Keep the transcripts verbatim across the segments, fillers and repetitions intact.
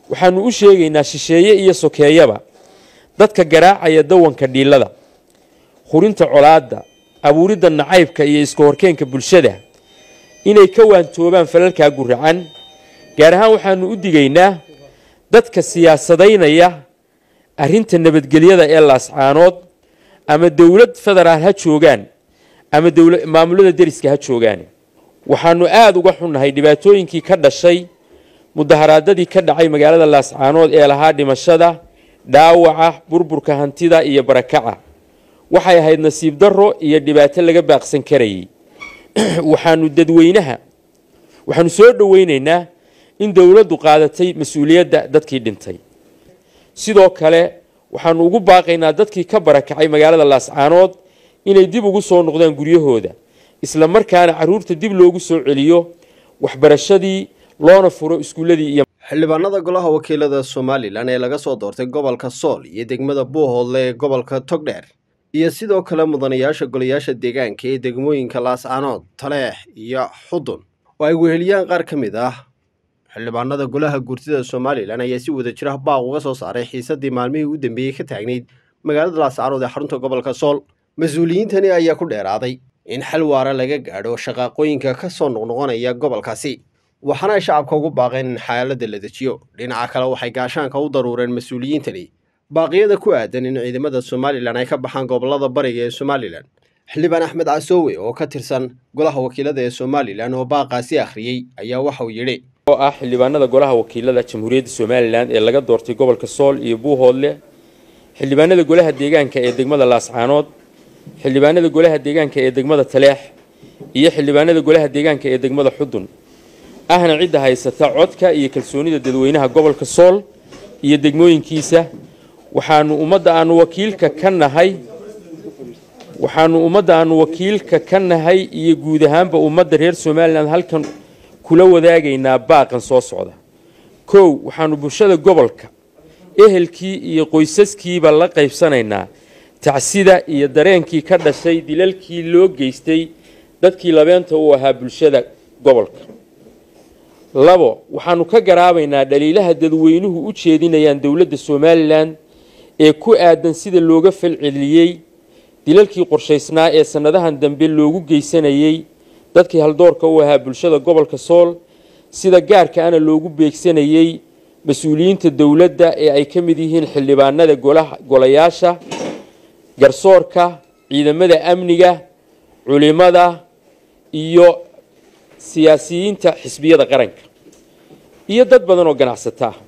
waxaanu u sheegaynaa shisheeye iyo sokeeyaba dadka garaacaya dawanka dhiilada hurinta colaadda abuuridda nacaybka iyo iska horkeenka bulshada inay ka waantoobaan falalka guracan gaar ahaan waxaanu u digaynaa dadka siyaasadaynaya arrinta nabadgelyada ee laascaanood ama dawlad federaal ha joogaan ama dawlad maamulada deriska ha joogaan waxaanu aad uga xunnahay dhibaatooyinkii ka dhashay mudaharaadadii ka dhacay magaalada laascaanood ee lahaa dhimashada dhaawaca burburka hantida iyo barakaca waxay ahayd nasiib darro iyo dhibaato laga baaqsan karayay waxaanu dadweynaha waxaanu soo dhaweynaynaa in dawladdu qaadatay mas'uuliyadda dadkii dhintay sidoo kale waxaanu ugu baaqaynaa dadkii ka barakacay magaalada laascaanood inay dib ugu soo noqdaan guryahooda isla markaana caruurta dib loogu soo celiyo waxbarashadii loona furo iskuuladii iyo xildhibaanada golaha wakiilada Soomaaliland ee laga soo doortay gobolka Sool iyo degmada Buuhoodle ee gobolka Togdheer iyo sidoo kale mudanayaasha golayaasha deegaanka ee degmooyinka Laascaanood, Taleex iyo Xudun oo ay weheliyaan qaar ka mid ah xildhibaanada golaha guurtida Soomaaliland ayaa si wada jir ah baaq uga soo saaray xiisadii maalmihii u dambeeyay ka taagnayd magaalada Laascaanood ee xarunta gobolka Sool. Mas'uuliyiintani ayaa ku dheeraaday in xal waara laga gaadho shaqaqooyinka ka soo noqnoqonaya gobolkaasi waxaana ay shacabka ugu baaqeen in xaaladda la dejiyo. Dhinaca kale waxay gaashaanka u daruureen mas'uuliyiintani baaqyada ku aadan in ciidamada Soomaaliland ay ka baxaan gobolada bariga ee Soomaaliland. xildhibaan Axmed Casoowe oo ka tirsan golaha wakiilada ee Soomaaliland oo baaqaasi akhriyay ayaa waxa uu yiri oo ah xildhibaanada golaha wakiilada Jamhuuriyadda Soomaaliland ee laga doortay gobolka Sool iyo Buuhoodle, xildhibaanada golaha deegaanka ee degmada Laascaanood, xildhibaanada golaha deegaanka ee degmada Taleex iyo xildhibaanada golaha deegaanka ee degmada Xudun ahna cidda haysata codka iyo kalsoonida dadweynaha gobolka Sool iyo degmooyinkiisa waxaanu ummadda aanu wakiilka ka nahay waxaanu ummadda aanu wakiilka ka nahay iyo guud ahaanba ummadda reer Soomaaliland halkan kula wadaagaynaa baaqan soo socda. kow waxaanu bulshada gobolka ehelkii iyo qoysaskiiba la qaybsanaynaa tacsida iyo dareenkii ka dhashay dilalkii loo geystay dadkii labeenta u ahaa bulshada gobolka. labo waxaanu ka garaabaynaa dhaliilaha dadweynuhu u jeedinayaan dawladda Soomaaliland ee ku aadan sida looga falceliyay dilalkii qorshaysnaa ee sanadahan dambe loogu geysanayay dadkii haldoorka u ahaa bulshada gobolka Sool sida gaarka ana loogu beegsanayay mas'uuliyiinta dawladda ee ay ka mid yihiin xildhibaanada golaha golayaasha garsoorka ciidamada amniga culimada iyo siyaasiyiinta xisbiyada qaranka iyo dad badan oo ganacsata ah.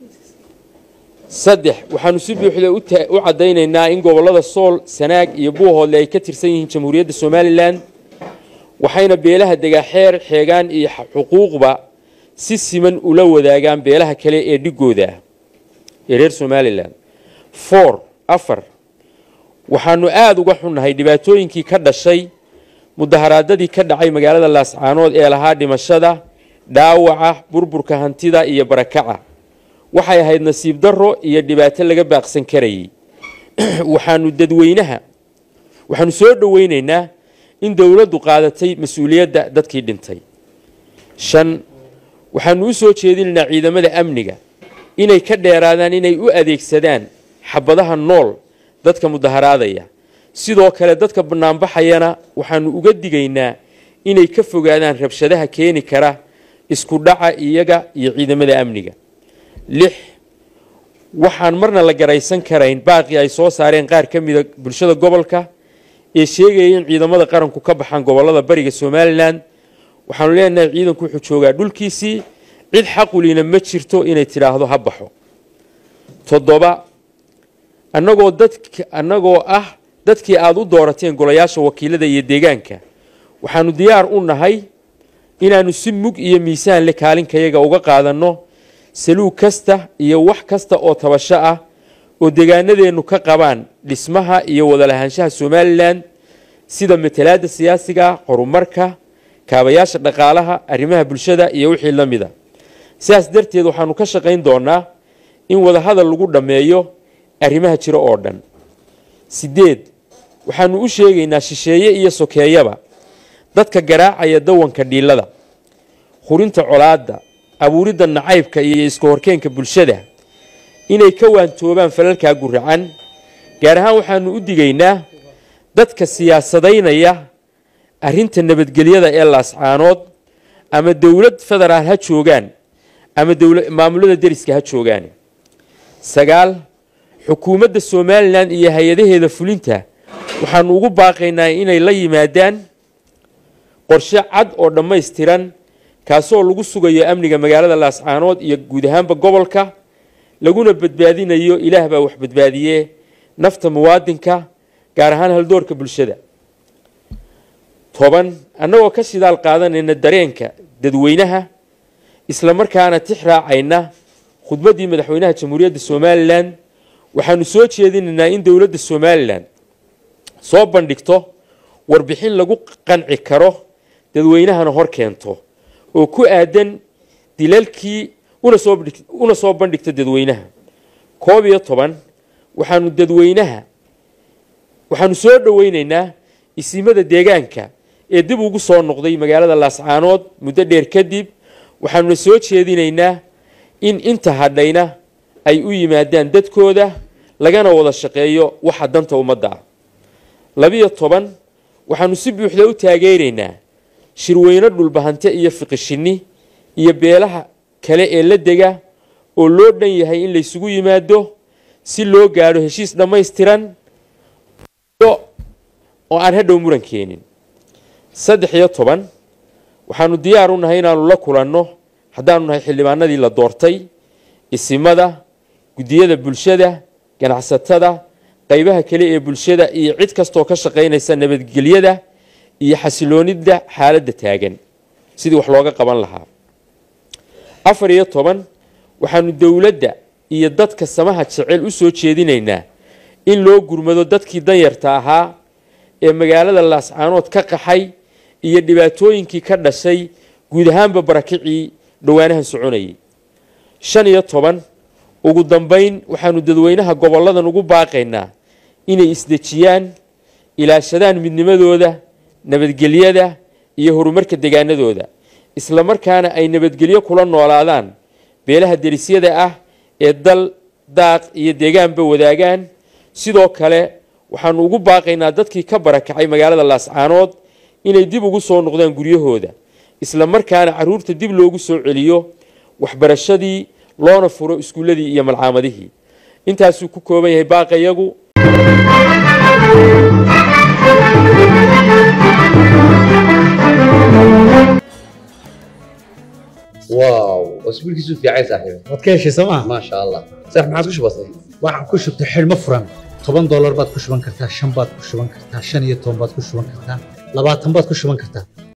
saddex waxaanu si buuxda u cadaynaynaa in gobolada Sool, Sanaag iyo Buuhoodle ay ka tirsan yihiin Jamhuuriyadda Soomaaliland waxayna beelaha dagaxeer xeegaan iyo xuquuqba si siman ula wadaagaan beelaha kale ee dhigooda ee reer Soomaaliland. four afar waxaanu aad uga xunnahay dhibaatooyinkii ka dhashay mudaharaadadii ka dhacay magaalada Laascaanood ee lahaa dhimashada dhaawaca burburka hantida iyo barakaca waxay ahayd nasiib darro iyo dhibaato laga baaqsan karayay waxaanu dadweynaha waxaanu soo dhaweynaynaa in dawladdu qaadatay mas'uuliyadda dadkii dhintay. shan waxaanu u soo jeedinaynaa ciidamada amniga inay ka dheeraadaan inay u adeegsadaan xabadaha nool dadka mudaharaadaya sidoo kale dadka banaanbaxayana waxaanu uga digaynaa inay ka fogaadaan rabshadaha keeni kara isku dhaca iyaga iyo ciidamada amniga. lix waxaan marna la garaysan karayn baaqi ay soo saareen qaar ka mid ah bulshada gobolka ee sheegaya in ciidamada qaranku ka baxaan gobolada bariga Soomaaliland. waxaanu leenahay ciidanku wuxuu joogaa dhulkiisii cid xaq u lina ma jirto inay tiraahdo ha baxo. toddoba annagoo dadka annagoo ah dadkii aad u doorateen golayaasha wakiilada iyo deegaanka waxaanu diyaar u nahay inaanu si mug iyo miisaan leh kaalinkayaga uga qaadanno saluug kasta iyo wax kasta oo tabasho ah oo deegaanadeenu ka qabaan dhismaha iyo wada lahaanshaha Soomaaliland sida matalaadda siyaasiga, horumarka, kaabayaasha dhaqaalaha, arrimaha bulshada iyo wixii la mid ah. sidaas darteed waxaanu ka shaqayn doonaa in wada hadal lagu dhameeyo arrimaha jira oo dhan. sideed waxaanu u sheegaynaa shisheeye iyo sokeeyaba dadka garaacaya dawanka dhiilada hurinta colaadda abuuridda nacaybka iyo iska horkeenka bulshada inay ka waantoobaan falalkaa guracan gaar ahaan waxaanu u digaynaa dadka siyaasadaynaya arrinta nabadgelyada ee laascaanood ama dowlad federaal ha joogaan ama dowlad maamulada deriska ha joogaan sagaal xukuumadda Soomaaliland iyo hay'adaheeda fulinta waxaanu ugu baaqaynaa inay la yimaadaan qorshe cad oo dhammaystiran kaasoo lagu sugayo amniga magaalada laascaanood iyo guud ahaanba gobolka laguna badbaadinayo ilaah baa wax badbaadiyay nafta muwaadinka gaar ahaan haldoorka bulshada toban annagoo ka shidaal qaadanayna dareenka dadweynaha isla markaana tix raacayna khudbadii madaxweynaha jamhuuriyadda Soomaaliland waxaanu soo jeedinaynaa in dawladda Soomaaliland soo bandhigto warbixin lagu qanci karo dadweynahana hor keento oo ku aadan dilalkii una soo una soo bandhigta dadweynaha koob iyo toban waxaanu dadweynaha waxaanu soo dhaweynaynaa isimada deegaanka ee dib ugu soo noqday magaalada laascaanood muddo dheer kadib waxaanu soo jeedinaynaa in inta hadhayna ay u yimaadaan dadkooda lagana wada shaqeeyo waxa danta ummadda ah laba iyo toban waxaanu si buuxda u taageeraynaa shirweyne dhulbahante iyo fiqishini iyo beelaha kale ee la dega oo loo dhan yahay in la isugu yimaado si loo gaaro heshiis dhammaystiran oo aan hadhow muran keenin saddex iyo toban waxaanu diyaar u nahay inaanu la kulanno haddaanu nahay xildhibaanadii la doortay isimada gudiyada bulshada ganacsatada qaybaha kale ee bulshada iyo cid kasta oo ka shaqeynaysa nabadgelyada iyo xasiloonida xaaladda taagan sidii wax looga qaban lahaa afar iyo toban waxaanu dawladda iyo dadka samaha jecel u soo jeedinaynaa in loo gurmado dadkii danyarta ahaa ee magaalada laascaanood ka qaxay iyo dhibaatooyinkii ka dhashay guud ahaanba barakicii dhawaanahan soconayay shan iyo toban ugu dambeyn waxaanu dadweynaha goboladan ugu baaqaynaa inay isdejiyaan ilaashadaan midnimadooda nabadgelyada iyo horumarka deegaanadooda isla markaana ay nabadgelyo kula noolaadaan beelaha derisyada ah ee dal daaq iyo deegaanba wadaagaan sidoo kale waxaanu ugu baaqaynaa dadkii ka barakacay magaalada laascaanood inay dib ugu soo noqdaan guryahooda isla markaana caruurta dib loogu soo celiyo waxbarashadii loona furo iskuuladii iyo malcaamadihii intaasuu ku kooban yahay baaqayagu واو واسبوعك في عايز صاحبي wadkeeshi Soomaa ما شاء الله صح ما عادش بسيط waxaan ku shubtay xilmo furan toban dollar baad ku shuban kartaa shan baad ku shuban kartaa shan iyo toban baad ku shuban kartaa labaatan baad ku shuban kartaa